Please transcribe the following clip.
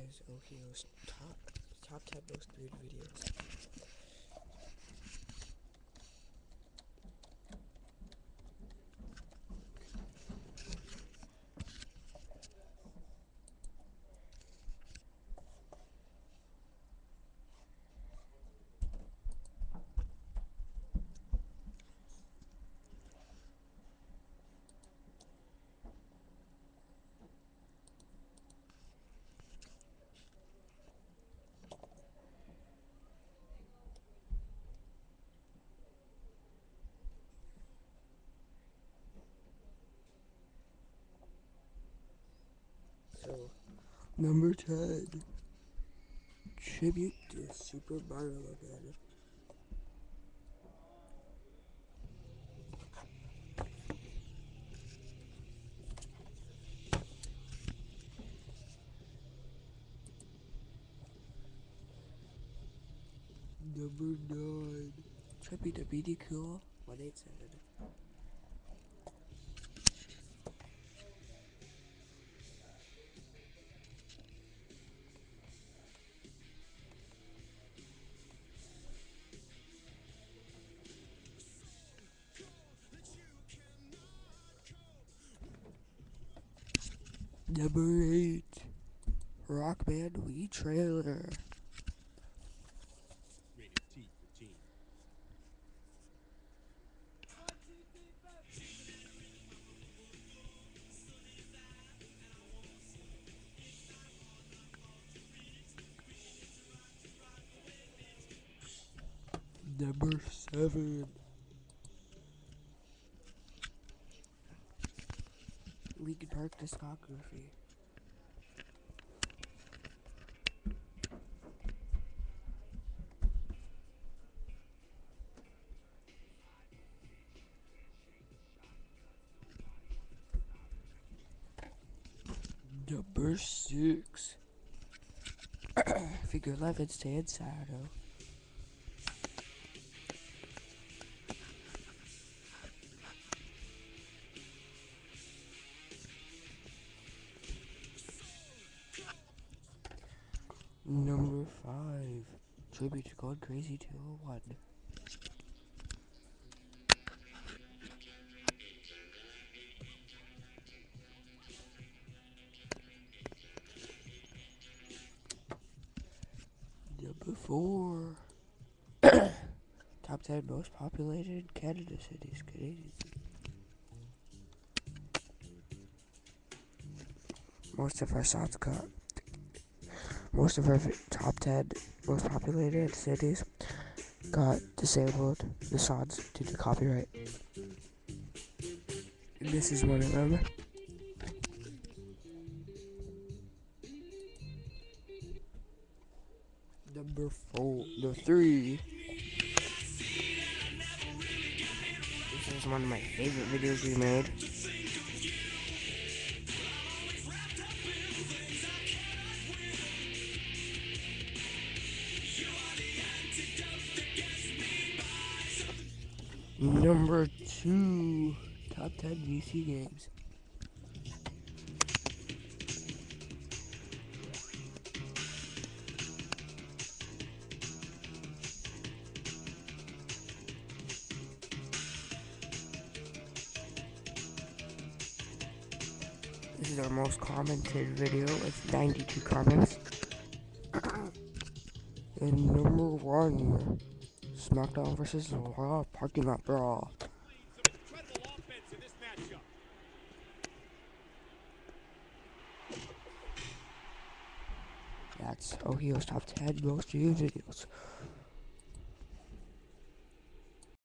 guys Oheao's top 10 most viewed videos. So, number 10, tribute to Super Mario again. Number 9, tribute to BD Cool 187. Number 8, Rock Band Wii trailer. Rated T for teen. Number 7, Linkin Park discography. Number 6, Figure 11 Stand Shadow. Number 5, Tribute to Going Crazy 201. Number 4, Top 10 Most Populated Canada Cities. Most of our songs got, most of our top 10 most populated cities got disabled the songs due to copyright. And this is one of them. Number 3. This is one of my favorite videos we made. Number 2, top 10 VC games. This is our most commented video with 92 comments. And number 1, SmackDown vs. Raw Parking Lot Brawl. That's Oheao's top 10 most viewed videos.